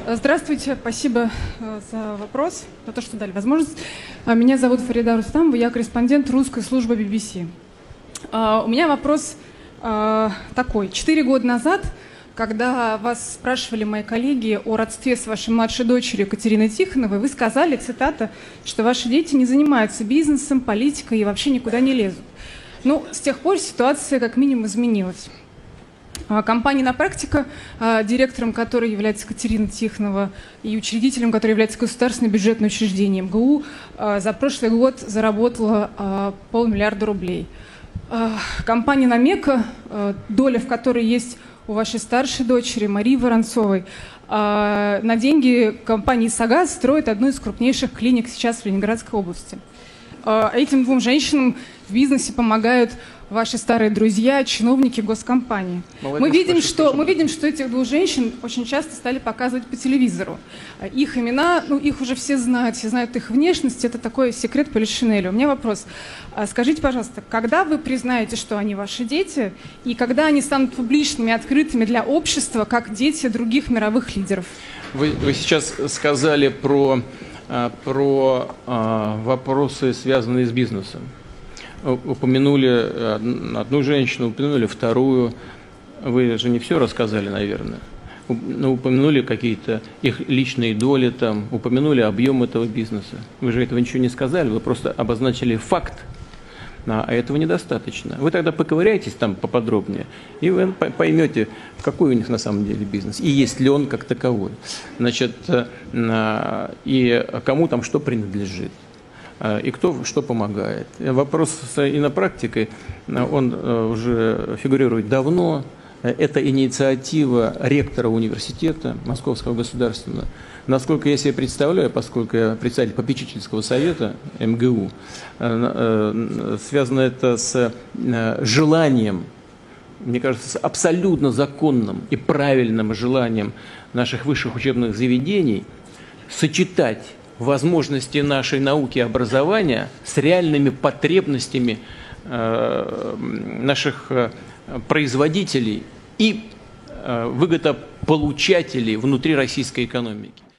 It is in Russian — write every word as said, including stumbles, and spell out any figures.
Здравствуйте, спасибо за вопрос, за то, что дали возможность. Меня зовут Фарида Рустамова, я корреспондент русской службы би би си. У меня вопрос такой. Четыре года назад, когда вас спрашивали мои коллеги о родстве с вашей младшей дочерью Екатериной Тихоновой, вы сказали, цитата, что ваши дети не занимаются бизнесом, политикой и вообще никуда не лезут. Ну, с тех пор ситуация как минимум изменилась. Компания «На практика», директором которой является Екатерина Тихонова, и учредителем которой является государственное бюджетное учреждение эм гэ у, за прошлый год заработала полмиллиарда рублей. Компания «Намека», доля в которой есть у вашей старшей дочери Марии Воронцовой, на деньги компании «Сагаз» строит одну из крупнейших клиник сейчас в Ленинградской области. Этим двум женщинам в бизнесе помогают ваши старые друзья, чиновники госкомпании. Мы видим, что, мы видим, что этих двух женщин очень часто стали показывать по телевизору. Их имена, ну, их уже все знают, все знают их внешность, это такой секрет полишинеля. У меня вопрос. Скажите, пожалуйста, когда вы признаете, что они ваши дети, и когда они станут публичными, открытыми для общества, как дети других мировых лидеров? Вы, вы сейчас сказали про, про вопросы, связанные с бизнесом. Упомянули одну женщину, упомянули вторую. Вы же не все рассказали, наверное. Ну, упомянули какие-то их личные доли, там, упомянули объем этого бизнеса. Вы же этого ничего не сказали, вы просто обозначили факт, а этого недостаточно. Вы тогда поковыряетесь там поподробнее, и вы поймете, какой у них на самом деле бизнес, и есть ли он как таковой. Значит, и кому там что принадлежит. И кто что помогает. Вопрос с инопрактикой, он уже фигурирует давно. Это инициатива ректора университета Московского государственного. Насколько я себе представляю, поскольку я председатель попечительского совета эм гэ у, связано это с желанием, мне кажется, с абсолютно законным и правильным желанием наших высших учебных заведений сочетать возможности нашей науки и образования с реальными потребностями э, наших э, производителей и э, выгодополучателей внутри российской экономики.